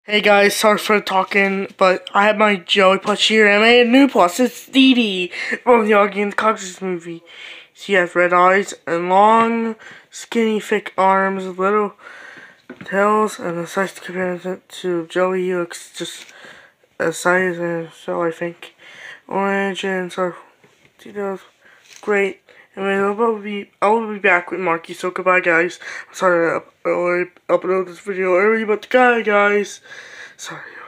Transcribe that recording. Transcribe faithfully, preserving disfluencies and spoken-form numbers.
Hey guys, sorry for talking, but I have my Joey plush here and I made a new plus. It's Dee Dee from the Augie and the Cockroaches movie. She has red eyes and long, skinny, thick arms, little tails, and the size to compare it to Joey. He looks just as size and so I think. Orange and sort of details. Great. Anyway, I'll be I'll be back with Marky. So goodbye, guys. I'm sorry I up, upload this video early, but goodbye, guys. Sorry.